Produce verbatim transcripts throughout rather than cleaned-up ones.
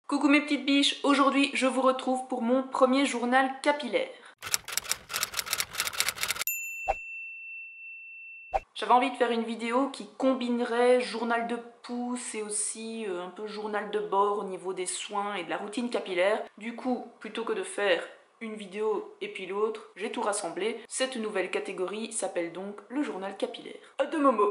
Coucou mes petites biches, aujourd'hui je vous retrouve pour mon premier journal capillaire. J'avais envie de faire une vidéo qui combinerait journal de pouce et aussi euh, un peu journal de bord au niveau des soins et de la routine capillaire. Du coup, plutôt que de faire une vidéo et puis l'autre, j'ai tout rassemblé. Cette nouvelle catégorie s'appelle donc le journal capillaire. De Momo.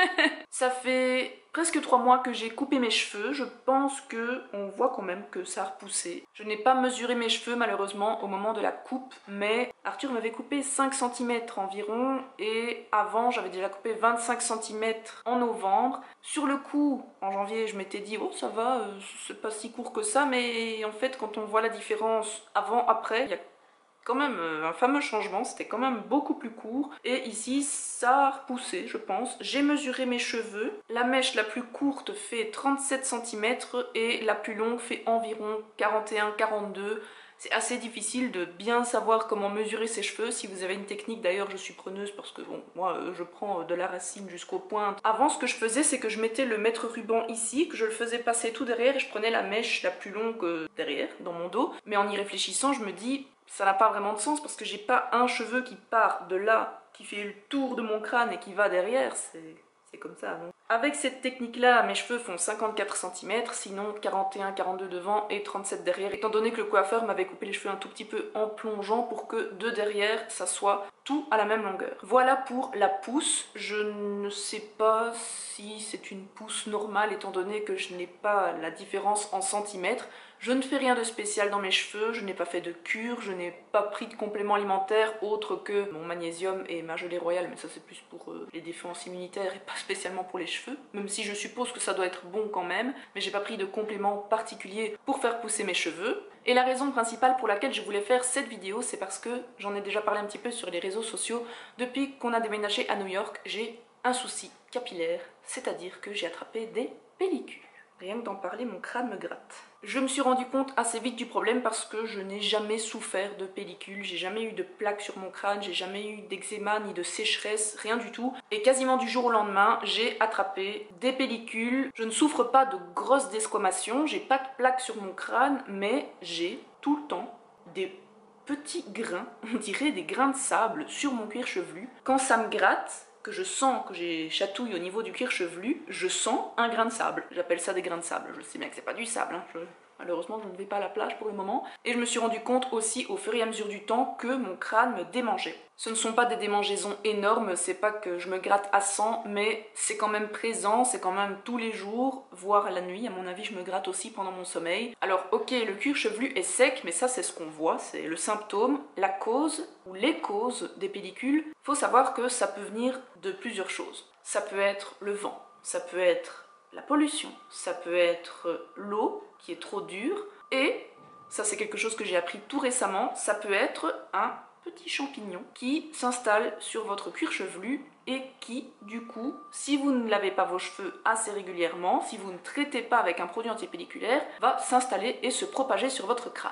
Ça fait presque trois mois que j'ai coupé mes cheveux. Je pense que on voit quand même que ça a repoussé. Je n'ai pas mesuré mes cheveux malheureusement au moment de la coupe, mais Arthur m'avait coupé cinq centimètres environ et avant j'avais déjà coupé vingt-cinq centimètres en novembre. Sur le coup, en janvier, je m'étais dit oh ça va, euh, c'est pas si court que ça, mais en fait quand on voit la différence avant-après, il y a quand même un fameux changement, c'était quand même beaucoup plus court et ici ça a repoussé je pense. J'ai mesuré mes cheveux, la mèche la plus courte fait trente-sept centimètres et la plus longue fait environ quarante et un quarante-deux. C'est assez difficile de bien savoir comment mesurer ses cheveux. Si vous avez une technique, d'ailleurs je suis preneuse parce que bon, moi je prends de la racine jusqu'aux pointes. Avant ce que je faisais c'est que je mettais le mètre ruban ici, que je le faisais passer tout derrière et je prenais la mèche la plus longue derrière, dans mon dos. Mais en y réfléchissant je me dis ça n'a pas vraiment de sens parce que j'ai pas un cheveu qui part de là, qui fait le tour de mon crâne et qui va derrière, c'est comme ça. Donc. Avec cette technique-là, mes cheveux font cinquante-quatre centimètres, sinon quarante et un quarante-deux devant et trente-sept derrière, étant donné que le coiffeur m'avait coupé les cheveux un tout petit peu en plongeant pour que de derrière, ça soit tout à la même longueur. Voilà pour la pousse. Je ne sais pas si c'est une pousse normale étant donné que je n'ai pas la différence en centimètres. Je ne fais rien de spécial dans mes cheveux, je n'ai pas fait de cure, je n'ai pas pris de compléments alimentaires autres que mon magnésium et ma gelée royale, mais ça c'est plus pour euh, les défenses immunitaires et pas spécialement pour les cheveux, même si je suppose que ça doit être bon quand même, mais j'ai pas pris de compléments particuliers pour faire pousser mes cheveux. Et la raison principale pour laquelle je voulais faire cette vidéo, c'est parce que, j'en ai déjà parlé un petit peu sur les réseaux sociaux, depuis qu'on a déménagé à New York, j'ai un souci capillaire, c'est-à-dire que j'ai attrapé des pellicules. Rien que d'en parler, mon crâne me gratte. Je me suis rendu compte assez vite du problème parce que je n'ai jamais souffert de pellicules, j'ai jamais eu de plaques sur mon crâne, j'ai jamais eu d'eczéma ni de sécheresse, rien du tout. Et quasiment du jour au lendemain, j'ai attrapé des pellicules. Je ne souffre pas de grosses desquamations, j'ai pas de plaques sur mon crâne, mais j'ai tout le temps des petits grains, on dirait des grains de sable sur mon cuir chevelu. Quand ça me gratte, que je sens que j'ai chatouille au niveau du cuir chevelu, je sens un grain de sable. J'appelle ça des grains de sable. Je sais bien que c'est pas du sable, hein. je... malheureusement je ne vais pas à la plage pour le moment. Et je me suis rendu compte aussi au fur et à mesure du temps que mon crâne me démangeait. Ce ne sont pas des démangeaisons énormes, c'est pas que je me gratte à sang, mais c'est quand même présent, c'est quand même tous les jours, voire la nuit. À mon avis je me gratte aussi pendant mon sommeil. Alors ok, le cuir chevelu est sec, mais ça c'est ce qu'on voit, c'est le symptôme. La cause ou les causes des pellicules, faut savoir que ça peut venir de plusieurs choses. Ça peut être le vent, ça peut être la pollution, ça peut être l'eau qui est trop dure, et ça c'est quelque chose que j'ai appris tout récemment, ça peut être un petit champignon qui s'installe sur votre cuir chevelu et qui, du coup, si vous ne lavez pas vos cheveux assez régulièrement, si vous ne traitez pas avec un produit antipelliculaire, va s'installer et se propager sur votre crâne.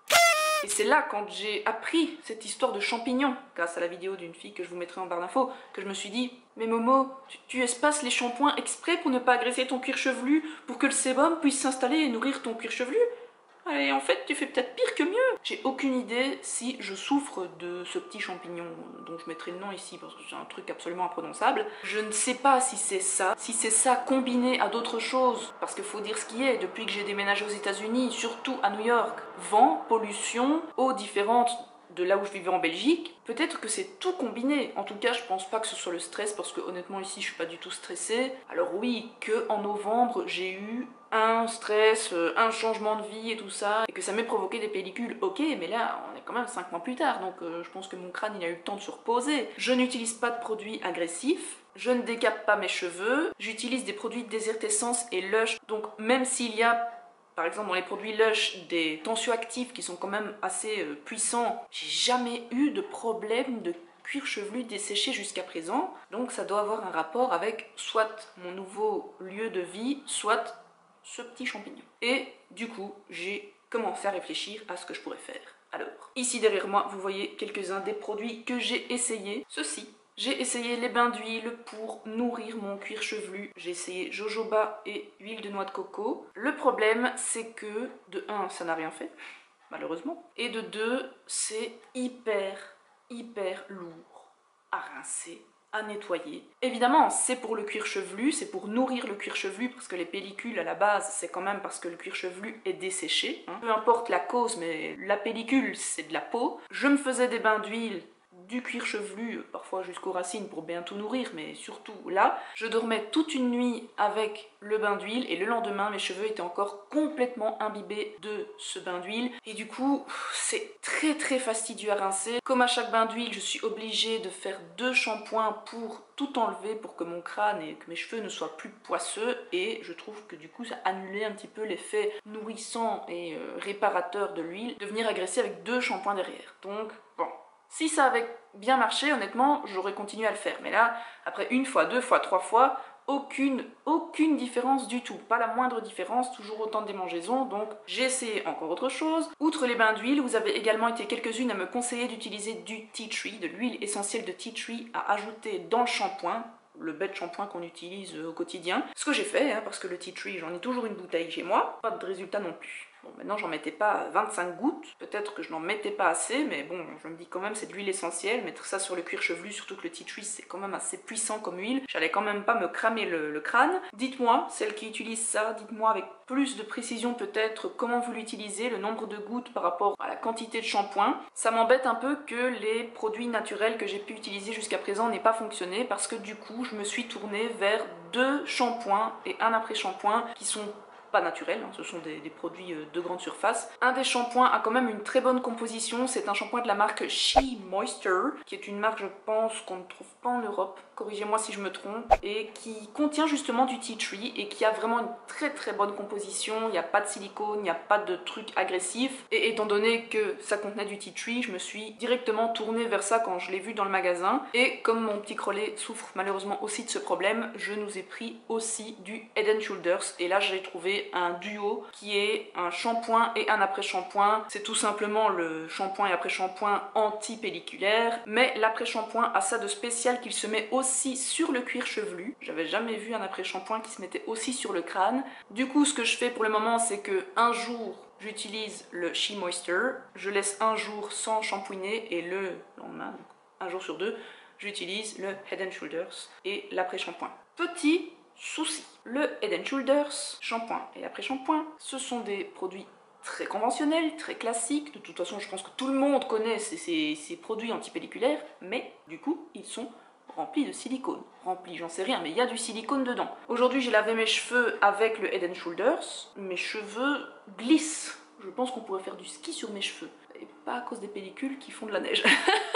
Et c'est là, quand j'ai appris cette histoire de champignons, grâce à la vidéo d'une fille que je vous mettrai en barre d'infos, que je me suis dit « Mais Momo, tu, tu espaces les shampoings exprès pour ne pas agresser ton cuir chevelu, pour que le sébum puisse s'installer et nourrir ton cuir chevelu ?» Et en fait, tu fais peut-être pire que mieux. J'ai aucune idée si je souffre de ce petit champignon, dont je mettrai le nom ici parce que c'est un truc absolument imprononçable. Je ne sais pas si c'est ça, si c'est ça combiné à d'autres choses, parce qu'il faut dire ce qui est, depuis que j'ai déménagé aux États-Unis, surtout à New York, vent, pollution, eau différente de là où je vivais en Belgique, peut-être que c'est tout combiné. En tout cas, je pense pas que ce soit le stress, parce que honnêtement ici je suis pas du tout stressée. Alors oui, que en novembre j'ai eu un stress, un changement de vie et tout ça, et que ça m'ait provoqué des pellicules, ok, mais là on est quand même cinq mois plus tard, donc euh, je pense que mon crâne il a eu le temps de se reposer. Je n'utilise pas de produits agressifs, je ne décape pas mes cheveux, j'utilise des produits de désertessence et Lush, donc même s'il y a par exemple dans les produits Lush des tensioactifs qui sont quand même assez euh, puissants, j'ai jamais eu de problème de cuir chevelu desséché jusqu'à présent, donc ça doit avoir un rapport avec soit mon nouveau lieu de vie, soit ce petit champignon. Et du coup, j'ai commencé à réfléchir à ce que je pourrais faire. Alors, ici derrière moi, vous voyez quelques-uns des produits que j'ai essayés. Ceci J'ai essayé les bains d'huile pour nourrir mon cuir chevelu. J'ai essayé jojoba et huile de noix de coco. Le problème, c'est que, de un, ça n'a rien fait, malheureusement. Et de deux, c'est hyper, hyper lourd à rincer, à nettoyer. Évidemment, c'est pour le cuir chevelu, c'est pour nourrir le cuir chevelu, parce que les pellicules, à la base, c'est quand même parce que le cuir chevelu est desséché. Hein. Peu importe la cause, mais la pellicule, c'est de la peau. Je me faisais des bains d'huile, du cuir chevelu, parfois jusqu'aux racines pour bien tout nourrir, mais surtout là, je dormais toute une nuit avec le bain d'huile et le lendemain mes cheveux étaient encore complètement imbibés de ce bain d'huile et du coup c'est très très fastidieux à rincer. Comme à chaque bain d'huile, je suis obligée de faire deux shampoings pour tout enlever pour que mon crâne et que mes cheveux ne soient plus poisseux et je trouve que du coup ça annulait un petit peu l'effet nourrissant et euh, réparateur de l'huile de venir agresser avec deux shampoings derrière. Donc bon. Si ça avait bien marché, honnêtement, j'aurais continué à le faire. Mais là, après une fois, deux fois, trois fois, aucune, aucune différence du tout. Pas la moindre différence, toujours autant de démangeaisons. Donc j'ai essayé encore autre chose. Outre les bains d'huile, vous avez également été quelques-unes à me conseiller d'utiliser du tea tree, de l'huile essentielle de tea tree à ajouter dans le shampoing. Le bête shampoing qu'on utilise au quotidien. Ce que j'ai fait, hein, parce que le tea tree, j'en ai toujours une bouteille chez moi. Pas de résultat non plus. Bon, maintenant j'en mettais pas vingt-cinq gouttes, peut-être que je n'en mettais pas assez, mais bon, je me dis quand même c'est de l'huile essentielle, mettre ça sur le cuir chevelu, surtout que le tea tree c'est quand même assez puissant comme huile, j'allais quand même pas me cramer le, le crâne. Dites-moi, celles qui utilisent ça, dites-moi avec plus de précision peut-être comment vous l'utilisez, le nombre de gouttes par rapport à la quantité de shampoing. Ça m'embête un peu que les produits naturels que j'ai pu utiliser jusqu'à présent n'aient pas fonctionné, parce que du coup je me suis tournée vers deux shampoings et un après-shampoing qui sont pas naturels, hein, ce sont des, des produits de grande surface. Un des shampoings a quand même une très bonne composition, c'est un shampoing de la marque She Moisture, qui est une marque je pense qu'on ne trouve pas en Europe, corrigez-moi si je me trompe, et qui contient justement du tea tree et qui a vraiment une très très bonne composition, il n'y a pas de silicone, il n'y a pas de trucs agressifs, et étant donné que ça contenait du tea tree, je me suis directement tournée vers ça quand je l'ai vu dans le magasin, et comme mon petit crollet souffre malheureusement aussi de ce problème, je nous ai pris aussi du Head and Shoulders, et là j'ai trouvé un duo qui est un shampoing et un après-shampoing. C'est tout simplement le shampoing et après-shampoing anti-pelliculaire, mais l'après-shampoing a ça de spécial qu'il se met aussi sur le cuir chevelu. J'avais jamais vu un après-shampoing qui se mettait aussi sur le crâne. Du coup, ce que je fais pour le moment, c'est que un jour j'utilise le She Moisture, je laisse un jour sans shampouiner et le lendemain, donc un jour sur deux, j'utilise le Head and Shoulders et l'après-shampoing. Petit souci, le Head and Shoulders, shampoing et après-shampoing, ce sont des produits très conventionnels, très classiques. De toute façon, je pense que tout le monde connaît ces, ces, ces produits antipelliculaires, mais du coup, ils sont remplis de silicone. Remplis, j'en sais rien, mais il y a du silicone dedans. Aujourd'hui, j'ai lavé mes cheveux avec le Head and Shoulders. Mes cheveux glissent. Je pense qu'on pourrait faire du ski sur mes cheveux. Et pas à cause des pellicules qui font de la neige.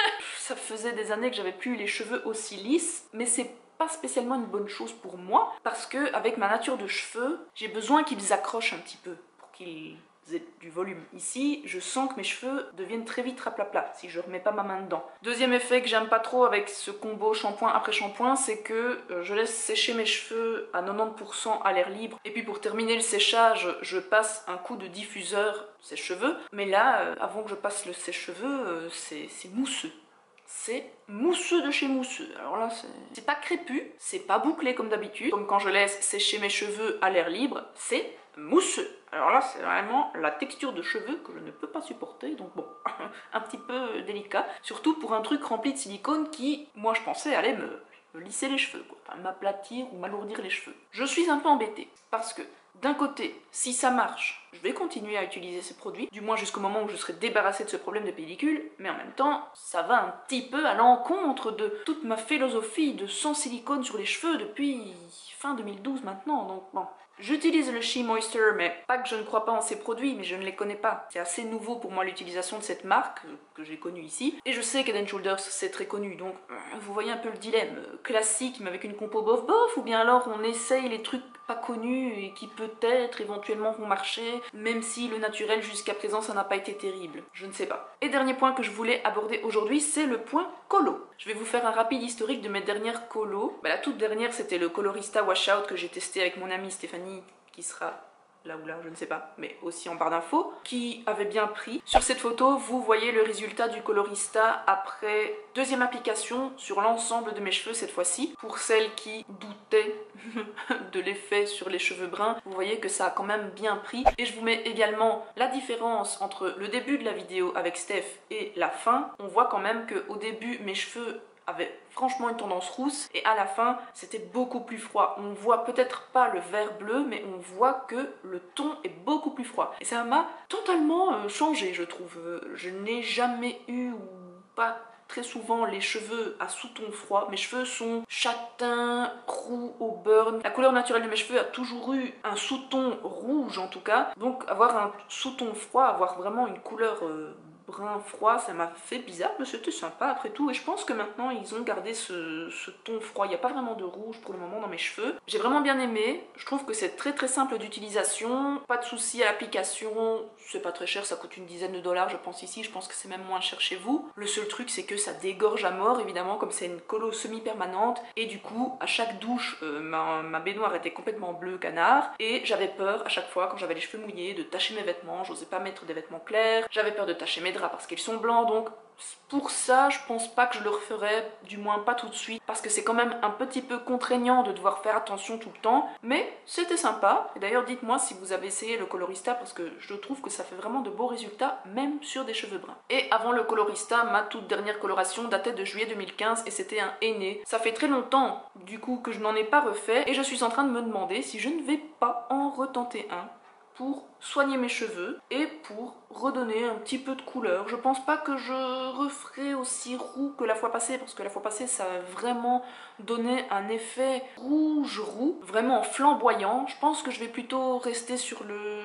Ça faisait des années que j'avais plus les cheveux aussi lisses, mais c'est pas spécialement une bonne chose pour moi, parce que avec ma nature de cheveux, j'ai besoin qu'ils accrochent un petit peu, pour qu'ils aient du volume. Ici, je sens que mes cheveux deviennent très vite raplapla, si je remets pas ma main dedans. Deuxième effet que j'aime pas trop avec ce combo shampoing après shampoing, c'est que euh, je laisse sécher mes cheveux à quatre-vingt-dix pour cent à l'air libre, et puis pour terminer le séchage, je passe un coup de diffuseur sèche-cheveux, mais là, euh, avant que je passe le sèche-cheveux, euh, c'est mousseux. C'est mousseux de chez mousseux. Alors là, c'est pas crépus, c'est pas bouclé comme d'habitude. Comme quand je laisse sécher mes cheveux à l'air libre, c'est mousseux. Alors là, c'est vraiment la texture de cheveux que je ne peux pas supporter. Donc bon, un petit peu délicat. Surtout pour un truc rempli de silicone qui, moi je pensais, allait me, me lisser les cheveux, quoi. Enfin, m'aplatir ou m'alourdir les cheveux. Je suis un peu embêtée parce que d'un côté, si ça marche, je vais continuer à utiliser ces produits, du moins jusqu'au moment où je serai débarrassée de ce problème de pellicule, mais en même temps, ça va un petit peu à l'encontre de toute ma philosophie de sans silicone sur les cheveux depuis fin deux mille douze maintenant, donc bon. J'utilise le She Moisture, mais pas que je ne crois pas en ces produits, mais je ne les connais pas. C'est assez nouveau pour moi l'utilisation de cette marque, que j'ai connue ici. Et je sais qu'Head and Shoulders, c'est très connu, donc vous voyez un peu le dilemme. Classique, mais avec une compo bof-bof, ou bien alors on essaye les trucs pas connus et qui peut-être éventuellement vont marcher, même si le naturel jusqu'à présent ça n'a pas été terrible. Je ne sais pas. Et dernier point que je voulais aborder aujourd'hui, c'est le point colo. Je vais vous faire un rapide historique de mes dernières colos. Bah, la toute dernière, c'était le Colorista Washout que j'ai testé avec mon amie Stéphanie, qui sera là ou là, je ne sais pas, mais aussi en barre d'infos, qui avait bien pris. Sur cette photo, vous voyez le résultat du Colorista après deuxième application sur l'ensemble de mes cheveux cette fois-ci. Pour celles qui doutaient de l'effet sur les cheveux bruns, vous voyez que ça a quand même bien pris. Et je vous mets également la différence entre le début de la vidéo avec Steph et la fin. On voit quand même qu'au début, mes cheveux avait franchement une tendance rousse et à la fin c'était beaucoup plus froid. On voit peut-être pas le vert bleu, mais on voit que le ton est beaucoup plus froid et ça m'a totalement euh, changé, je trouve. Je n'ai jamais eu ou pas très souvent les cheveux à sous-ton froid. Mes cheveux sont châtains, roux au burn. La couleur naturelle de mes cheveux a toujours eu un sous-ton rouge en tout cas, donc avoir un sous-ton froid, avoir vraiment une couleur euh, brun froid, ça m'a fait bizarre, mais c'était sympa après tout. Et je pense que maintenant ils ont gardé ce, ce ton froid. Il n'y a pas vraiment de rouge pour le moment dans mes cheveux. J'ai vraiment bien aimé. Je trouve que c'est très très simple d'utilisation. Pas de souci à l'application. C'est pas très cher, ça coûte une dizaine de dollars je pense ici. Je pense que c'est même moins cher chez vous. Le seul truc c'est que ça dégorge à mort évidemment, comme c'est une colo semi-permanente. Et du coup, à chaque douche, euh, ma, ma baignoire était complètement bleue canard. Et j'avais peur à chaque fois quand j'avais les cheveux mouillés de tacher mes vêtements. J'osais pas mettre des vêtements clairs. J'avais peur de tacher mes parce qu'ils sont blancs, donc pour ça je pense pas que je le referai, du moins pas tout de suite, parce que c'est quand même un petit peu contraignant de devoir faire attention tout le temps, mais c'était sympa. Et d'ailleurs dites-moi si vous avez essayé le Colorista, parce que je trouve que ça fait vraiment de beaux résultats même sur des cheveux bruns. Et avant le Colorista, ma toute dernière coloration datait de juillet deux mille quinze et c'était un henné. Ça fait très longtemps du coup que je n'en ai pas refait et je suis en train de me demander si je ne vais pas en retenter un pour soigner mes cheveux et pour redonner un petit peu de couleur. Je pense pas que je referai aussi roux que la fois passée, parce que la fois passée ça a vraiment donné un effet rouge roux, vraiment flamboyant. Je pense que je vais plutôt rester sur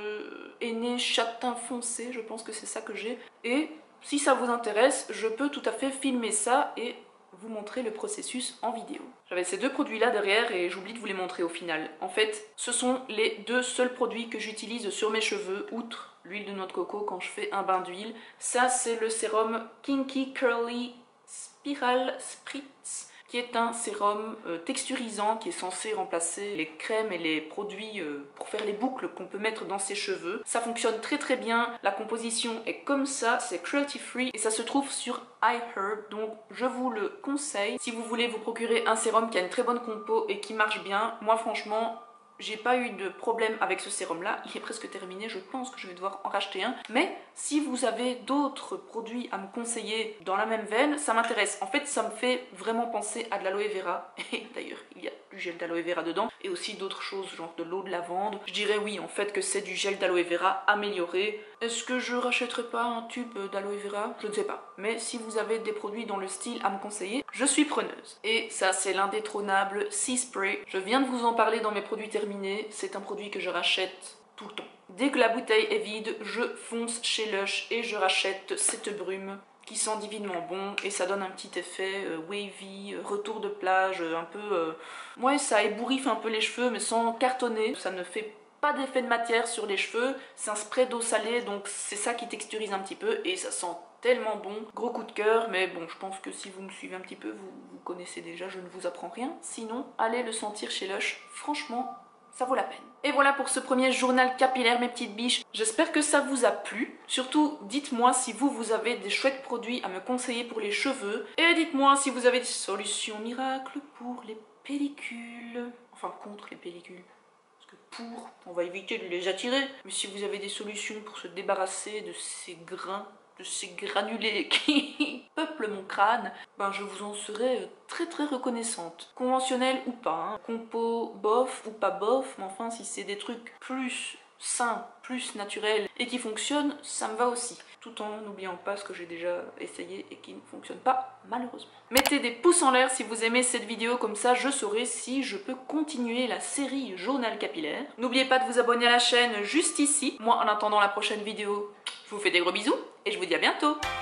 le henné châtain foncé, je pense que c'est ça que j'ai. Et si ça vous intéresse, je peux tout à fait filmer ça et vous montrer le processus en vidéo. J'avais ces deux produits là derrière et j'oublie de vous les montrer au final. En fait, ce sont les deux seuls produits que j'utilise sur mes cheveux, outre l'huile de noix de coco quand je fais un bain d'huile. Ça c'est le sérum Kinky Curly Spiral Spritz, qui est un sérum euh, texturisant qui est censé remplacer les crèmes et les produits euh, pour faire les boucles qu'on peut mettre dans ses cheveux. Ça fonctionne très très bien, la composition est comme ça, c'est cruelty free et ça se trouve sur iHerb, donc je vous le conseille. Si vous voulez vous procurer un sérum qui a une très bonne compo et qui marche bien, moi franchement j'ai pas eu de problème avec ce sérum là, il est presque terminé, je pense que je vais devoir en racheter un. Mais si vous avez d'autres produits à me conseiller dans la même veine, ça m'intéresse. En fait ça me fait vraiment penser à de l'aloe vera, et d'ailleurs il y a du gel d'aloe vera dedans, et aussi d'autres choses genre de l'eau de lavande. Je dirais oui en fait que c'est du gel d'aloe vera amélioré. Est-ce que je rachèterai pas un tube d'aloe vera? Je ne sais pas. Mais si vous avez des produits dans le style à me conseiller, je suis preneuse. Et ça c'est l'indétrônable Sea Spray. Je viens de vous en parler dans mes produits terminés. C'est un produit que je rachète tout le temps. Dès que la bouteille est vide, je fonce chez Lush et je rachète cette brume qui sent divinement bon et ça donne un petit effet euh, wavy, euh, retour de plage, euh, un peu... Euh... Ouais, ça ébouriffe un peu les cheveux mais sans cartonner. Ça ne fait pas d'effet de matière sur les cheveux. C'est un spray d'eau salée donc c'est ça qui texturise un petit peu et ça sent tellement bon. Gros coup de cœur, mais bon, je pense que si vous me suivez un petit peu, vous, vous connaissez déjà, je ne vous apprends rien. Sinon, allez le sentir chez Lush, franchement, ça vaut la peine. Et voilà pour ce premier journal capillaire, mes petites biches. J'espère que ça vous a plu. Surtout, dites-moi si vous, vous avez des chouettes produits à me conseiller pour les cheveux. Et dites-moi si vous avez des solutions miracles pour les pellicules. Enfin, contre les pellicules. Parce que pour, on va éviter de les attirer. Mais si vous avez des solutions pour se débarrasser de ces grains, de ces granulés qui peuplent mon crâne, ben je vous en serais très très reconnaissante. Conventionnel ou pas, hein. Compo bof ou pas bof, mais enfin si c'est des trucs plus sains, plus naturels et qui fonctionnent, ça me va aussi. Tout en n'oubliant pas ce que j'ai déjà essayé et qui ne fonctionne pas malheureusement. Mettez des pouces en l'air si vous aimez cette vidéo, comme ça je saurai si je peux continuer la série Journal capillaire. N'oubliez pas de vous abonner à la chaîne juste ici. Moi en attendant la prochaine vidéo, je vous fais des gros bisous et je vous dis à bientôt.